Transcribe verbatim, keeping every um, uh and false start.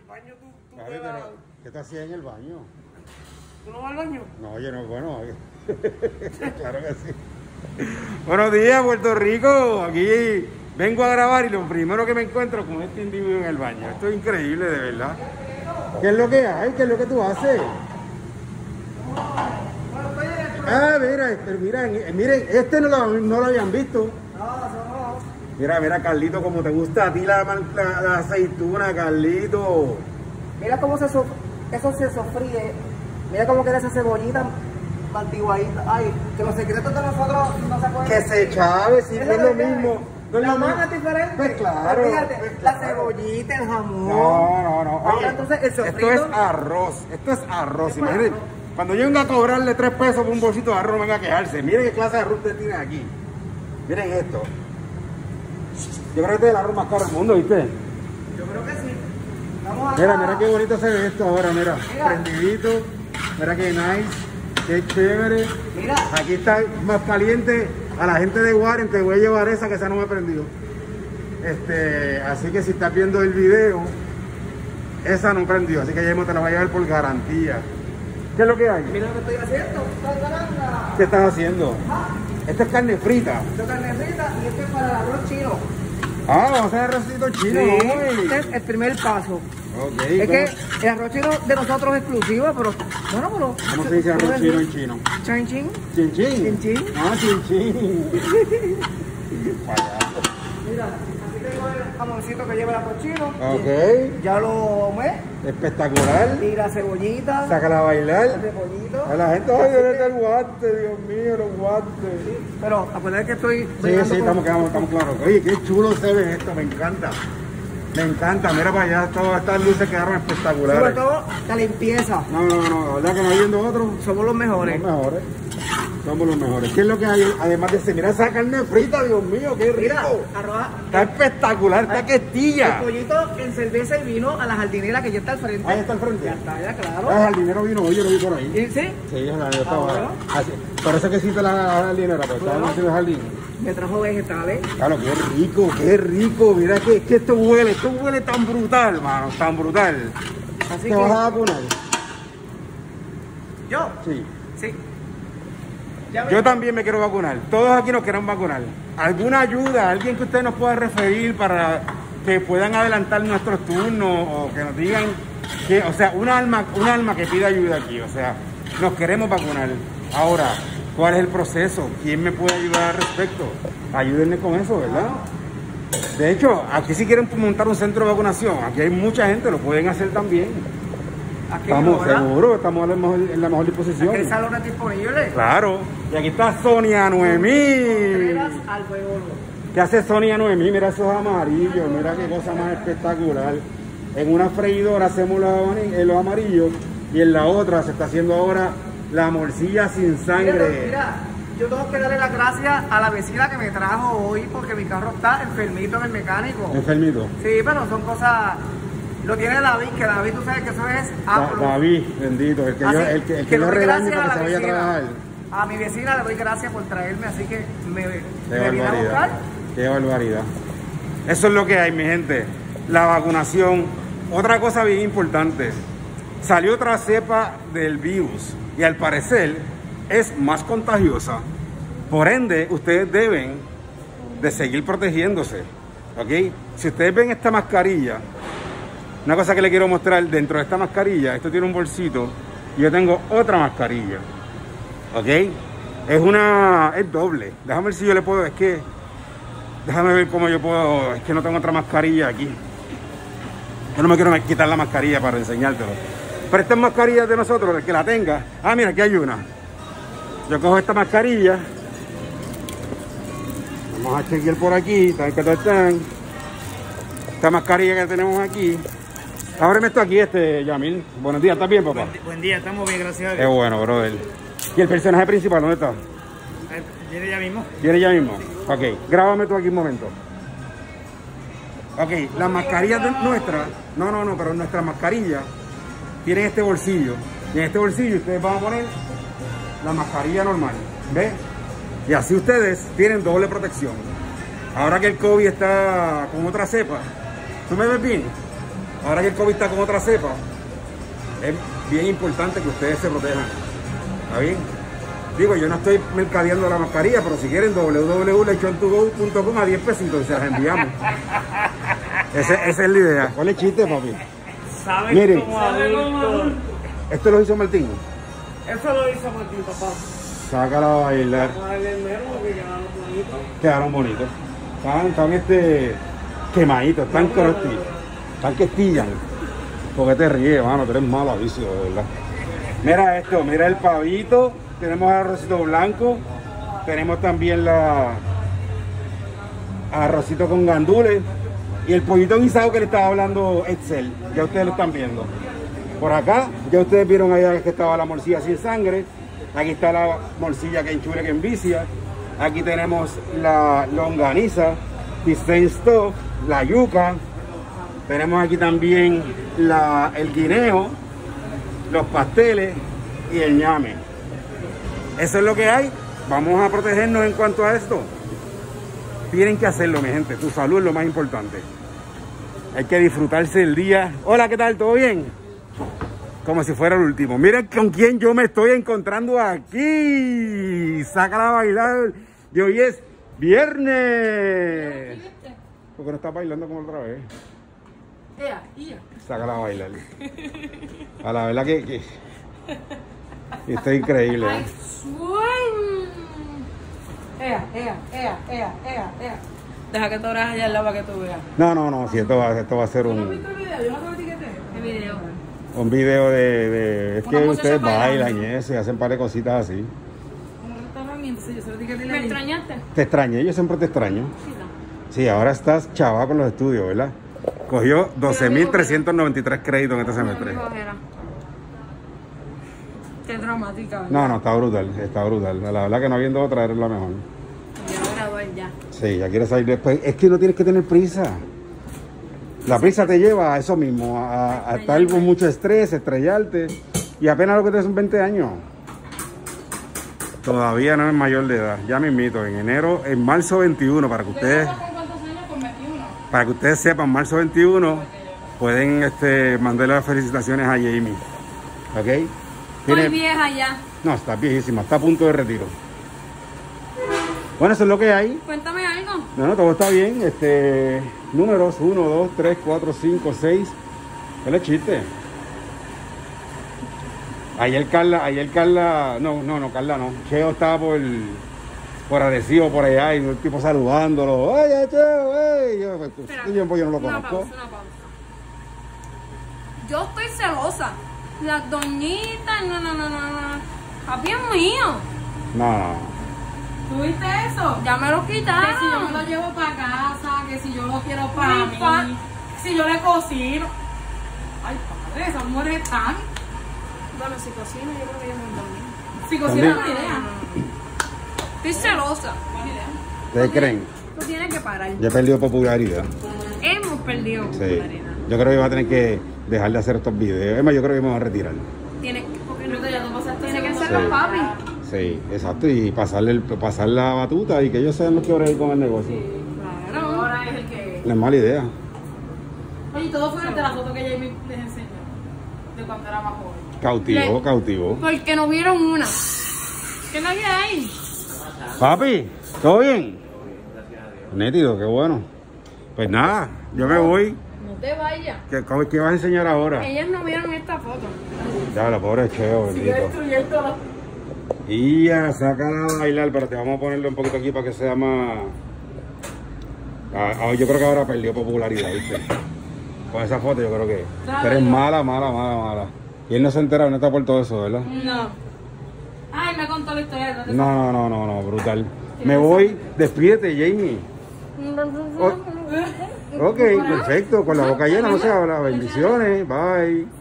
baño tú, tú Papi, te pero, vas... ¿qué te hacías en el baño? ¿Tú no vas al baño? No, oye, no, bueno, claro que sí. Buenos días, Puerto Rico. Aquí vengo a grabar y lo primero que me encuentro con este individuo en el baño. Esto es increíble, de verdad. ¿Qué es lo que hay? ¿Qué es lo que tú haces? Ah, mira, pero miren, miren, este no lo, no lo habían visto. Mira, mira, Carlito, como te gusta a ti la, la, la aceituna, Carlito. Mira cómo se so, eso se sofríe. Mira cómo queda esa cebollita antiguadita. Ay, que los secretos de nosotros no se pueden... Que se chave, si no es lo mismo. No es la lo mano mismo. es diferente. Pues claro. Fíjate, pues la claro. cebollita, el jamón. No, no, no. Ahora Oye, entonces el sofrito. esto es arroz. Esto es arroz. Esto es Imagínate, arroz. cuando yo venga a cobrarle tres pesos por un bolsito de arroz, no venga a quejarse. Miren qué clase de arroz usted tiene aquí. Miren esto. Yo creo que este es el arroz más caro del mundo, ¿viste? Yo creo que sí. Vamos a... Mira, mira qué bonito se ve esto ahora, mira. Mira. Prendidito. Mira qué nice. Qué chévere. Mira. Aquí está más caliente. A la gente de Warren te voy a llevar esa, que esa no me prendió. Este, así que si estás viendo el video, esa no prendió. Así que ya te la voy a llevar por garantía. ¿Qué es lo que hay? Mira lo que estoy haciendo. ¡Tacaranga! ¿Qué estás haciendo? Esta es carne frita. Esto es carne frita y esto es para el arroz chino. Ah, vamos a hacer arrocito chino Sí, hoy. este es el primer paso. Ok. Es ¿cómo, que el arroz chino de nosotros es exclusivo, pero bueno, pero... ¿Cómo se dice arroz chino en chino? Chin chin. Chin chin. Chin chin. Ah, chin chin. Payaso. Mira, aquí tengo el jamoncito que lleva el arroz chino. Ok. Ya lo me Espectacular. y la cebollita. Sácala a El bailar. cebollito. A la gente, ay, ¿dónde está el guante? Dios mío, los guantes. Pero acuérdate que estoy... Sí, bregando sí, con- estamos, estamos, estamos claros. Oye, qué chulo se ve esto, me encanta. Me encanta, mira para allá, todas estas luces quedaron espectaculares. Sobre todo la limpieza. No, no, no, la verdad que no viendo otro. Somos los mejores. Los mejores. Somos los mejores. ¿Qué es lo que hay? Además de ese, mira esa carne frita, Dios mío, qué rico. Mira, arroz. Está espectacular, está El questilla. pollito en cerveza y vino a la jardinera que ya está al frente. Ahí está al frente. Ya está, ya claro. Ah, el dinero vino, oye, lo vi por ahí. ¿Y sí? Sí, ya estaba. Ah, bueno. Así. Por eso que hiciste la jardinera, pues Bueno. estábamos haciendo jardín. Me trajo vegetales. Claro, qué rico, qué rico. Mira que, que esto huele, esto huele tan brutal, hermano, tan brutal. Así ¿Te que vas a vacunar? yo, Sí. sí. Ya Yo me- también me quiero vacunar. Todos aquí nos queremos vacunar. ¿Alguna ayuda? ¿Alguien que usted nos pueda referir para que puedan adelantar nuestros turnos o que nos digan que, o sea, un alma, un alma que pida ayuda aquí? O sea, nos queremos vacunar. Ahora, ¿cuál es el proceso? ¿Quién me puede ayudar al respecto? Ayúdenme con eso, ¿verdad? De hecho, aquí si quieren montar un centro de vacunación, aquí hay mucha gente, lo pueden hacer también. Aquí Estamos no, ¿verdad? seguros, estamos en la mejor, en la mejor disposición. Aquí hay salones disponibles. Claro. Y aquí está Sonia Noemí. Contreras al huevo. ¿Qué hace Sonia Noemí? Mira esos amarillos, mira qué cosa más espectacular. En una freidora hacemos los, amari- eh, los amarillos y en la otra se está haciendo ahora la morcilla sin Mira, sangre. mira, yo tengo que darle las gracias a la vecina que me trajo hoy porque mi carro está enfermito en el mecánico. Enfermito. Sí, pero son cosas... Lo tiene David, que David tú sabes que eso es Da- apro. David, bendito, el que Así yo, el que, el que le yo doy regaño gracias para a que se la vaya a vecina. trabajar. A mi vecina le doy gracias por traerme, así que me, Qué me vine a buscar. barbaridad. Qué barbaridad. Eso es lo que hay, mi gente. La vacunación. Otra cosa bien importante. Salió otra cepa del virus y al parecer es más contagiosa. Por ende, ustedes deben de seguir protegiéndose. ¿Ok? Si ustedes ven esta mascarilla, una cosa que le quiero mostrar dentro de esta mascarilla, esto tiene un bolsito y yo tengo otra mascarilla. ¿Ok? Es una... es doble. Déjame ver si yo le puedo... Es que... Déjame ver cómo yo puedo... Es que no tengo otra mascarilla aquí. Yo no me quiero quitar la mascarilla para enseñártelo. Pero estas mascarillas de nosotros, el que la tenga... Ah, mira, aquí hay una. Yo cojo esta mascarilla. Vamos a chequear por aquí. ¿Saben qué tal están? Esta mascarilla que tenemos aquí. Ábreme esto aquí, este, Yamil. Buenos días, ¿estás bien, papá? Buen, buen día, estamos bien, gracias a Qué Dios. bueno, brother. ¿Y el personaje principal, dónde está? Eh, ¿Viene ya mismo? ¿Viene ya mismo? Ok, grábame tú aquí un momento. Ok, las mascarillas de nuestras, no, no, no, pero nuestras mascarillas tienen este bolsillo. Y en este bolsillo ustedes van a poner la mascarilla normal, ¿ves? Y así ustedes tienen doble protección. Ahora que el COVID está con otra cepa, ¿tú me ves bien? ahora que el COVID está con otra cepa, es bien importante que ustedes se protejan. ¿Está bien? Digo, yo no estoy mercadeando la mascarilla, pero si quieren, w w w punto lechon to go punto com a diez pesitos y se las enviamos. Ese, esa es la idea. ¿Cuál es el chiste, papi? ¿Sabes Miren, cómo adulto? esto lo hizo Martín. Eso lo hizo Martín, papá. Sácala a bailar. Vamos a darle el mero porque quedaron bonitos. Quedaron bonitos. Están, están este, quemaditos, están crusty. Están que estillan. Porque te ríes, mano, tú eres malo aviso, de verdad. Mira esto, mira el pavito. Tenemos arrocito blanco. Tenemos también la arrocito con gandules. Y el pollito guisado que le estaba hablando Excel. Ya ustedes lo están viendo. Por acá, ya ustedes vieron allá que estaba la morcilla sin sangre. Aquí está la morcilla que enchule, que envicia. Aquí tenemos la longaniza, pistain stock, la yuca. Tenemos aquí también la, el guineo, los pasteles y el ñame. Eso es lo que hay. Vamos a protegernos en cuanto a esto. Tienen que hacerlo, mi gente. Tu salud es lo más importante. Hay que disfrutarse el día. Hola, ¿qué tal? ¿Todo bien? Como si fuera el último. Miren con quién yo me estoy encontrando aquí. Sácala a bailar. Y hoy es viernes. ¿Por qué no estás bailando como otra vez? Ea, ea. Sácala a bailar. A la verdad que, que esto es increíble, ¿eh? Ea, ea, ea, ea, ea, ea. Deja que te abras allá al lado para que tú veas. No, no, no. Si esto va, esto va a ser ¿Tú no has un, visto el video? Yo no te lo etiqueté. ¿Qué video? un video de, de... Es Una que muchacha ustedes bailando. bailan y eso y hacen un par de cositas así. Un restaurante, entonces yo se lo etiqueté. ¿Me extrañaste? Te extrañé, yo siempre te extraño. Sí, no. Sí, ahora estás chava con los estudios, ¿verdad? Cogió doce mil trescientos noventa y tres créditos en este semestre. Qué cojera. Qué dramática. ¿verdad? No, no, está brutal, está brutal. La verdad que no habiendo otra eres la mejor. Ya me gradué ya. Sí, ya quieres salir después. Es que no tienes que tener prisa. La prisa te lleva a eso mismo, a, a estar con mucho estrés, estrellarte. Y apenas lo que tienes son veinte años. Todavía no es mayor de edad. Ya me invito en enero, en marzo veintiuno, para que ustedes, ¿Con cuántos años? Con veintiuno. para que ustedes sepan, marzo veintiuno, pueden este, mandarle las felicitaciones a Jamie. ¿Ok? Estoy Tiene- vieja ya. No, está viejísima, está a punto de retiro. Bueno, eso es lo que hay. Cuéntame algo. No, no, todo está bien. Este, números uno, dos, tres, cuatro, cinco, seis. ¿Qué le chiste? Ayer Carla, ayer Carla, no, no, no, Carla no. Cheo estaba por, por Arecibo, por allá, y un tipo saludándolo. ¡Oye, Cheo, ey! Yo, pues, Espera, este tiempo yo no lo una conozco. pausa, una pausa. Yo estoy celosa. Las doñitas, no, no, no, no, no. Papi es mío. No, no. ¿Tuviste eso? Ya me lo Que si yo me quitaron. lo llevo para casa, que si yo lo quiero para Mi mí, pa- si yo le cocino. Ay, padre, esas mujeres están. Bueno, si cocino, yo creo que yo me dormí. Si cocinan, También. buena idea. Estoy celosa. Buena idea. ¿Ustedes creen? Tú tienes que parar. Ya he perdido popularidad. Hemos perdido Sí. popularidad. Yo creo que va a tener que dejar de hacer estos videos. Es más, yo creo que me voy a retirar. Tienes que, porque no Yo te- ya tú pasaste tiene que segundo ser los Sí. papi. Sí, exacto. Y pasarle el, pasar la batuta y que ellos sean los que oren con el negocio. Claro. Ahora es el que. No es mala idea. Oye, y todo fue de la foto que Jamie les enseñó. De cuando era más joven. Cautivó, Le- cautivó. Porque no vieron una. ¿Qué es lo que hay? Papi, ¿todo bien? Nítido, qué bueno. Pues nada, yo me voy. No te vayas. ¿Qué, cómo- qué vas a enseñar ahora? Ellas no vieron esta foto. Ya, la pobre Cheo, bendito. Y ya, sácala a bailar, pero te vamos a ponerle un poquito aquí para que sea más... Ah, ah, yo creo que ahora perdió popularidad, ¿viste? Con esa foto yo creo que... Claro, Tú eres yo- mala, mala, mala, mala. Y él no se entera, no está por todo eso, ¿verdad? No. Ay, me contó la historia. ¿no te No, no, no, no, no, brutal. Me voy, despídete, Jamie. Oh, ok, perfecto, con la boca llena no se habla. Bendiciones, bye.